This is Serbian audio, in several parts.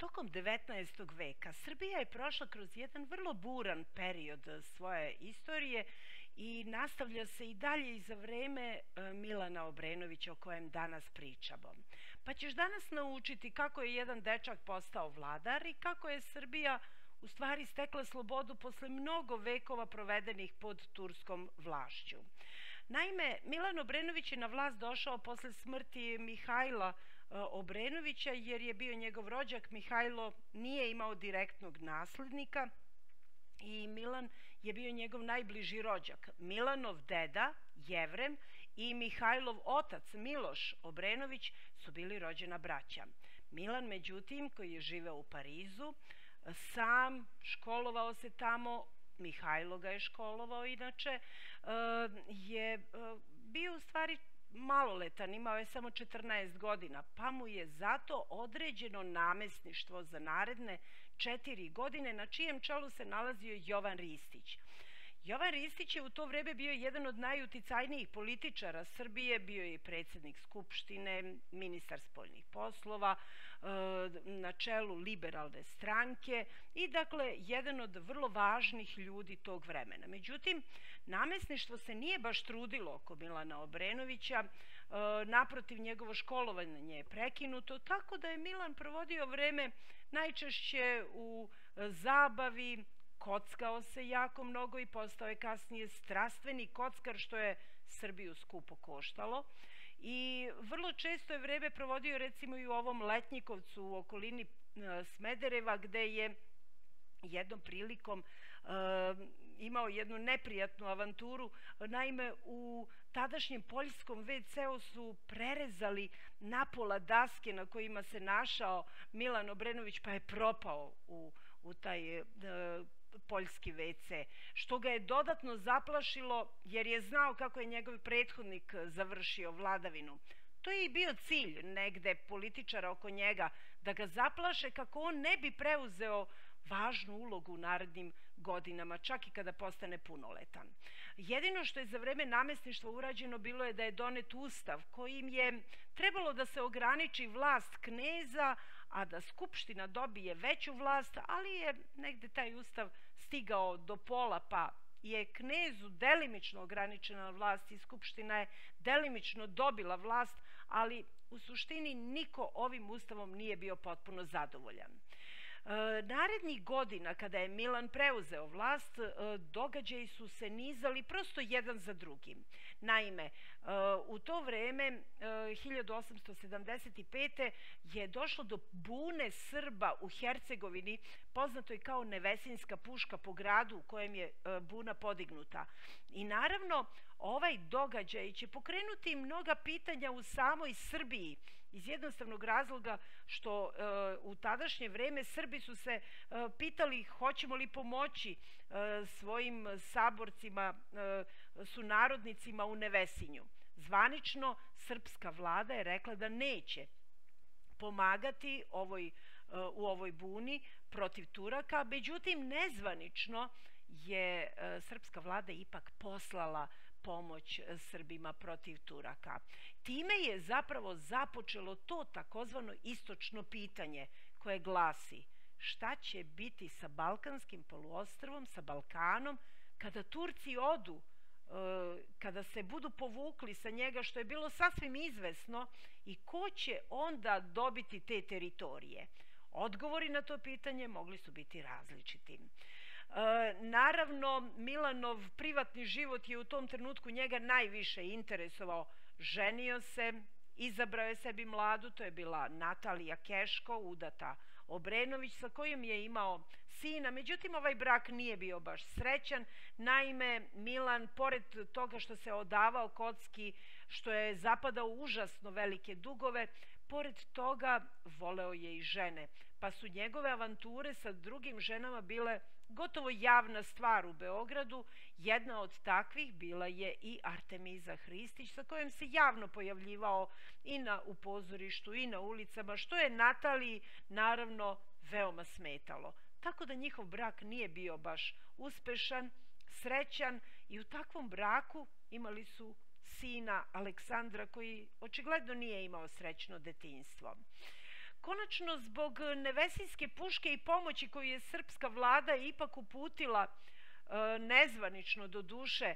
Tokom 19. veka Srbija je prošla kroz jedan vrlo buran period svoje istorije i nastavlja se i dalje i za vreme Milana Obrenovića o kojem danas pričamo. Pa ćeš danas naučiti kako je jedan dečak postao vladar i kako je Srbija u stvari stekla slobodu posle mnogo vekova provedenih pod turskom vlašću. Naime, Milan Obrenović je na vlast došao posle smrti Mihajla Obrenovića jer je bio njegov rođak. Mihajlo nije imao direktnog naslednika i Milan je bio njegov najbliži rođak. Milanov deda, Jevrem, i Mihajlov otac, Miloš Obrenović, su bili rođena braća. Milan, međutim, koji je živeo u Parizu, sam školovao se tamo, Mihajlo ga je školovao inače, je bio u stvari maloletan, imao je samo 14 godina, pa mu je zato određeno namesništvo za naredne 4 godine, na čijem čelu se nalazio Jovan Ristić. Jovan Ristić je u to vreme bio jedan od najuticajnijih političara Srbije, bio je i predsjednik Skupštine, ministar spoljnih poslova, na čelu liberalne stranke i dakle jedan od vrlo važnih ljudi tog vremena. Međutim, namesništvo se nije baš trudilo oko Milana Obrenovića, naprotiv, njegovo školovanje je prekinuto, tako da je Milan provodio vreme najčešće u zabavi, kockao se jako mnogo i postao je kasnije strastveni kockar, što je Srbiju skupo koštalo. I vrlo često je vreme provodio recimo i u ovom Letnjikovcu u okolini Smedereva, gde je jednom prilikom imao jednu neprijatnu avanturu. Naime, u tadašnjem poljskom WC-u su prerezali napola daske na kojima se našao Milan Obrenović, pa je propao u taj poljski WC, što ga je dodatno zaplašilo jer je znao kako je njegov prethodnik završio vladavinu. To je i bio cilj negde političara oko njega, da ga zaplaše kako on ne bi preuzeo važnu ulogu u narednim godinama, čak i kada postane punoletan. Jedino što je za vreme namesništva urađeno bilo je da je donet ustav kojim je trebalo da se ograniči vlast kneza, a da Skupština dobije veću vlast, ali je negde taj ustav stigao do pola, pa je knezu delimično ograničena vlast i Skupština je delimično dobila vlast, ali u suštini niko ovim ustavom nije bio potpuno zadovoljan. Narednih godina, kada je Milan preuzeo vlast, događaji su se nizali prosto jedan za drugim. Naime, u to vreme, 1875. je došlo do bune Srba u Hercegovini, poznato je kao Nevesinjska puška po gradu u kojem je buna podignuta. I naravno, ovaj događaj će pokrenuti mnoga pitanja u samoj Srbiji, iz jednostavnog razloga što u tadašnje vreme Srbi su se pitali hoćemo li pomoći svojim saborcima, sunarodnicima u Nevesinju. Zvanično, srpska vlada je rekla da neće pomagati u ovoj buni protiv Turaka, međutim nezvanično je srpska vlada ipak poslala pomoć Srbima protiv Turaka. Time je zapravo započelo to takozvano istočno pitanje koje glasi: šta će biti sa Balkanskim poluostrvom, sa Balkanom, kada Turci odu, kada se budu povukli sa njega, što je bilo sasvim izvesno, i ko će onda dobiti te teritorije? Odgovori na to pitanje mogli su biti različiti. Naravno, Milanov privatni život je u tom trenutku njega najviše interesovao. Ženio se, izabrao je sebi mladu, to je bila Natalija Keško, udata Obrenović, sa kojim je imao sina. Međutim, ovaj brak nije bio baš srećan. Naime, Milan, pored toga što se odavao kocki, što je zapadao u užasno velike dugove, pored toga voleo je i žene, pa su njegove avanture sa drugim ženama bile gotovo javna stvar u Beogradu. Jedna od takvih bila je i Artemiza Hristić, sa kojom se javno pojavljivao i u pozorištu i na ulicama, što je Nataliji naravno veoma smetalo. Tako da njihov brak nije bio baš uspešan, srećan, i u takvom braku imali su sina Aleksandra, koji očigledno nije imao srećno detinjstvo. Konačno, zbog Nevesinjske puške i pomoći koju je srpska vlada ipak uputila nezvanično do duše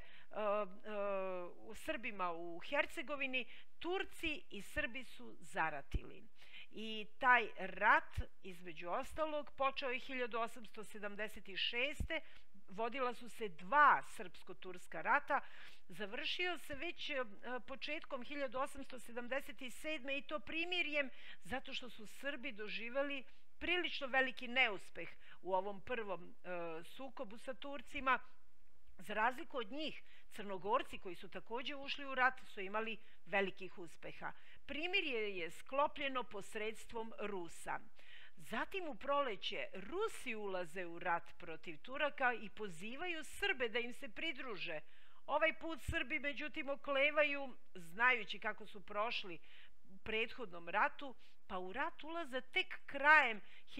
Srbima u Hercegovini, Turci i Srbi su zaratili. I taj rat, između ostalog, počeo je 1876. Vodila su se dva srpsko-turska rata, završio se već početkom 1877. i to primirjem, zato što su Srbi doživjeli prilično veliki neuspeh u ovom prvom sukobu sa Turcima. Za razliku od njih, Crnogorci koji su također ušli u rat su imali velikih uspeha. Primirje je sklopljeno posredstvom Rusa. Zatim u proleće Rusi ulaze u rat protiv Turaka i pozivaju Srbe da im se pridruže. Ovaj put Srbi međutim oklevaju, znajući kako su prošli u prethodnom ratu, pa u rat ulaze tek krajem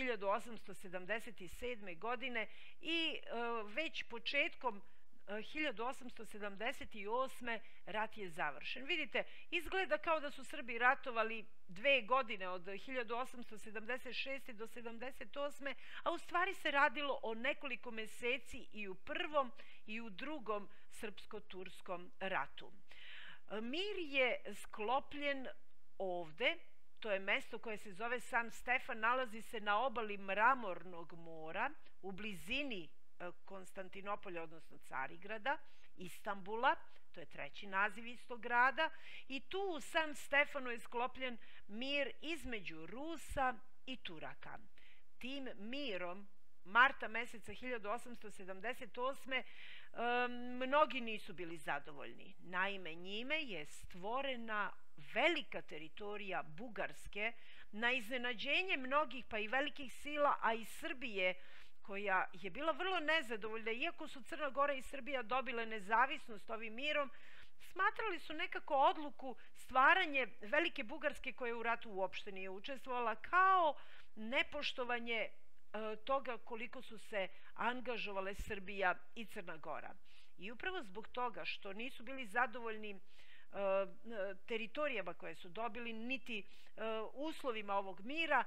1877. godine i već početkom 1878. rat je završen. Vidite, izgleda kao da su Srbi ratovali 2 godine od 1876. do 1878. a u stvari se radilo o nekoliko meseci i u prvom i u drugom srpsko-turskom ratu. Mir je sklopljen ovde, to je mesto koje se zove San Stefan, nalazi se na obali Mramornog mora, u blizini Konstantinopolja, odnosno Carigrada, Istanbula, to je treći naziv istog grada, i tu u San Stefanu je sklopljen mir između Rusa i Turaka. Tim mirom marta meseca 1878. Mnogi nisu bili zadovoljni. Naime, njime je stvorena velika teritorija Bugarske na iznenađenje mnogih pa i velikih sila, a i Srbije, koja je bila vrlo nezadovoljna. Iako su Crna Gora i Srbija dobile nezavisnost ovim mirom, smatrali su nekako odluku stvaranje Velike Bugarske, koja u ratu uopšte nije učestvovala, kao nepoštovanje toga koliko su se angažovale Srbija i Crna Gora. I upravo zbog toga što nisu bili zadovoljni teritorijama koje su dobili, niti uslovima ovog mira,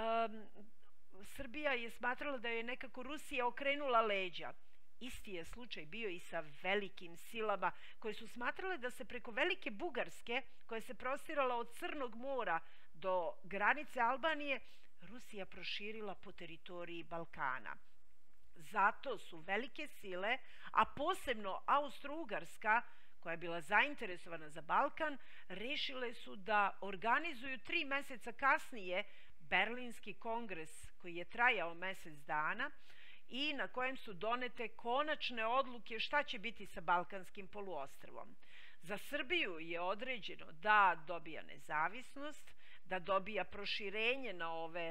Srbija je smatrala da je nekako Rusija okrenula leđa. Isti je slučaj bio i sa velikim silama koje su smatrale da se preko Velike Bugarske, koja se prostirala od Crnog mora do granice Albanije, Rusija proširila po teritoriji Balkana. Zato su velike sile, a posebno Austro-Ugarska, koja je bila zainteresovana za Balkan, rešile su da organizuju 3 meseca kasnije Berlinski kongres, koji je trajao mesec dana i na kojem su donete konačne odluke šta će biti sa Balkanskim poluostrvom. Za Srbiju je određeno da dobija nezavisnost, da dobija proširenje na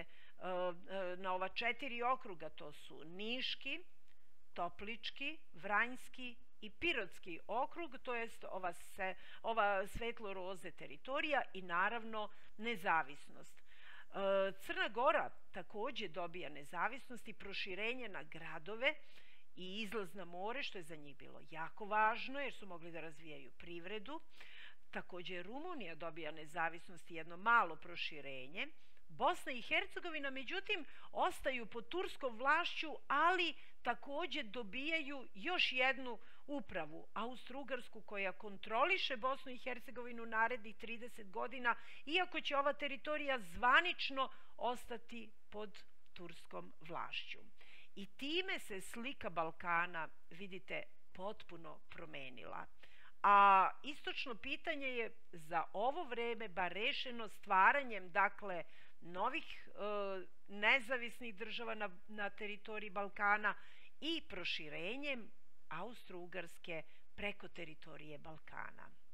ova 4 okruga, to su Niški, Toplički, Vranjski i Pirotski okrug, to jest ova svetlo-roze teritorija i naravno nezavisnost. Crna Gora također dobija nezavisnost i proširenje na gradove i izlaz na more, što je za njih bilo jako važno jer su mogli da razvijaju privredu. Također Rumunija dobija nezavisnost i jedno malo proširenje. Bosna i Hercegovina, međutim, ostaju pod turskom vlašću, ali također dobijaju još jednu upravu, Austro-Ugarsku, koja kontroliše Bosnu i Hercegovinu narednih 30 godina, iako će ova teritorija zvanično ostati pod turskom vlašću. I time se slika Balkana, vidite, potpuno promenila. A istočno pitanje je za ovo vreme bar rešeno stvaranjem, dakle, novih nezavisnih država na teritoriji Balkana i proširenjem Austro-Ugarske preko teritorije Balkana.